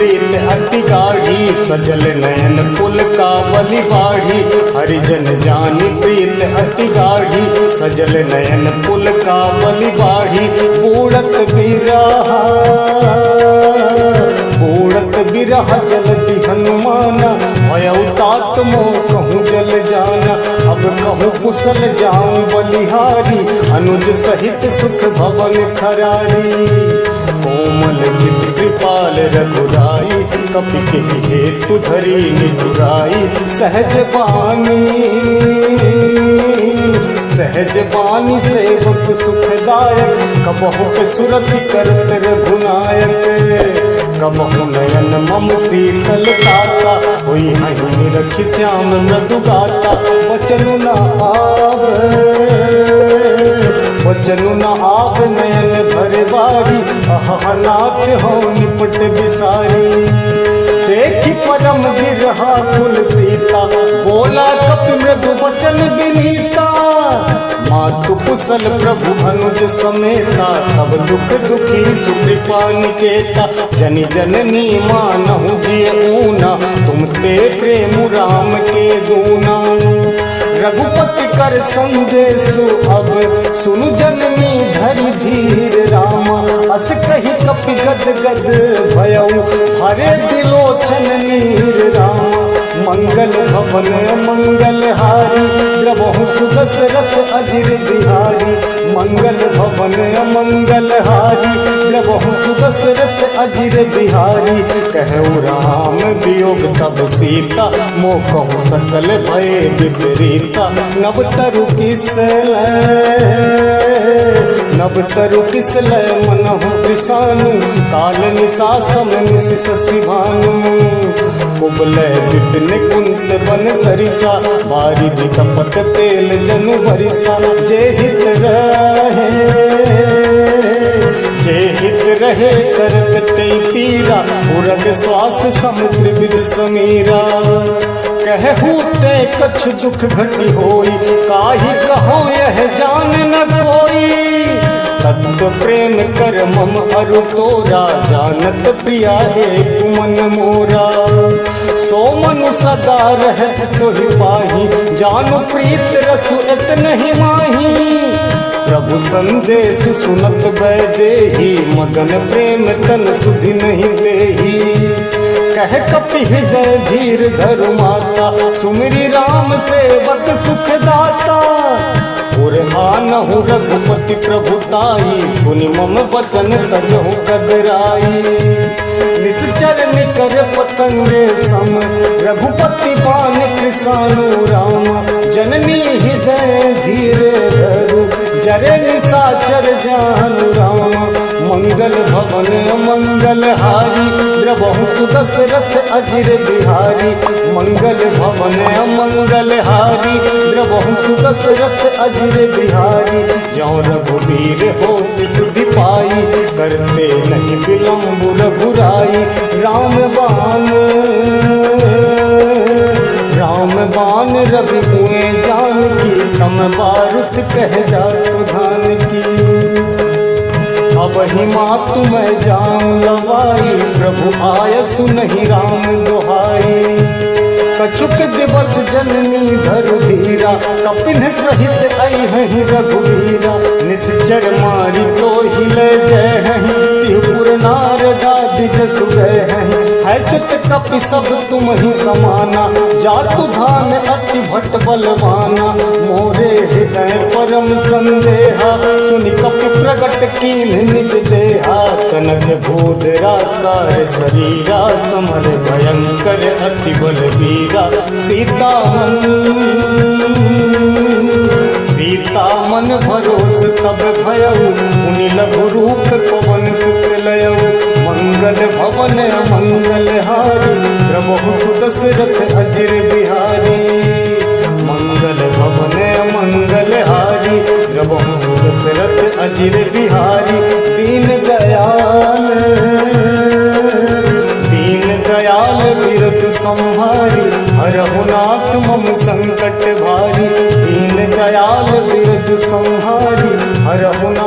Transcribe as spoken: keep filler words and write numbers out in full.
प्रीत अति गाढ़ी, सजल नयन कुल का बलि बाढ़ी। हरिजन जानी प्रीत अति गाढ़ी, सजल नयन कुल का बलि बाढ़ी। बूढ़त बिरहा बूढ़त बिरहा जलति हनुमाना, भयउ तात मोह कहूँ जल जाना। अब कहूँ कुशल जाऊं बलिहारी, अनुज सहित सुख भवन खरारी। कोमल चित कृपाल रघुराई, कपि के हेतु धरी निठुराई। सहज बानी सहज बानी सेवक सुखदायक, कबहु के सुरति करत रघुनायक। कबहु नयन मम शीतल ताता, हुई हहीं रखी श्याम मृदु गाता। वचनु न आवे वचनु न आव नयन भर बारी, अह नाथ हो निपट बिसारी। देखी परम बिरहा कुल सीता, बोला कपि मृदु वचन विनीता। मातु कुशल प्रभु अनुज समेता, तब दुख दुखी सुकृपा निकेता। जनि जननी मानहु जिय ऊना, तुम ते प्रेम राम के दूना। रघुपति कर संदेशु अब सुनु जननी धरि धीर रामा। अस कही कपि गद गद भयउ, हरे बिलोचन नीर रामा। मंगल भवन मंगल हारी, द्रवहु सुदशरथ अजिर बिहारी। मंगल भवन मंगल हारी, द्रवहु सुदशरथ अजिर बिहारी। कहु राम वियोग तब सीता, मोह कहु सकल भय विपरीता। नव तरु किसल नव तरु किसल मनहु कृसानु, काल निशा सम निश शशि भानु। कुबलय विपिन कुंत बन सरिसा, बारिधि कपट तेल जनु भरिसा। जे हित रहे जे हित रहे करत ते पीरा, उरग श्वास समुद्र विद समीरा। कहू ते कछ दुख घटी होई, काहि कहो यह जान न कोई। तत्व प्रेम कर मम अरु तोरा, जानत प्रिया है तुमन मोरा। सो मनु सदा रहत तोहि पाही, जानु प्रीत रसु इतनहि माही। प्रभु संदेश सुनत बैदेही, मगन प्रेम तन सुधि नहीं देही। कह कपि हृदय धीर धरु माता, सुमिरि राम सेवक सुख दाता। और आनहु रघुपति प्रभुताई, सुनि मम वचन तजहु कदराई। निश्चर निकर पतंगे सम, रघुपति बान कृसानु राम। जननी हृदय धीरे धरु, जरे निशाचर जानु राम। मंगल भवन मंगल हारी, द्रवहु सुदशरथ अजिर बिहारी। मंगल भवन मंगल हारी, द्रवहु सुदशरथ अजिर बिहारी। ज्यों रघुबीर होत सुधि पाई, करते नहीं विलम्ब रघुराई। राम बान राम बान रवि हुए जानकी, तम बारुत कह जातु धान की। अब ही मातु मैं जाऊं लवाई, प्रभु आय सुनहि राम दुहाई। कछुक दिवस जननी धरु धीरा, कपिन सहित अइहहि रघुवीरा। निश्चर मारी तो हिले जय हहि, तिहुपुर नारदादि जसु गए हहि। है सुत कपि सब तुम ही समाना, जातु धान अति भट बलवाना। मोरे हृदय परम संदेहा, सुनि कपि प्रगट कीन्ह निज देहा। कनक भूधरा कार शरीरा, समर भयंकर अति बलवीरा। सीता मन सीता मन भरोस तब भयउ, मुनि लघु रूप पवन सुत लयउ। मंगल भवन मंगल हारी, द्रवहु सुदशरथ अजिर बिहारी। मंगल भवन मंगल हारी, द्रवहु सुदशरथ अजिर बिहारी। दीन दयाल दीन दयाल बिरत संहारी, हरहु नाथ मम संकट भारी। दीन दयाल बिरत संहारी, हरहु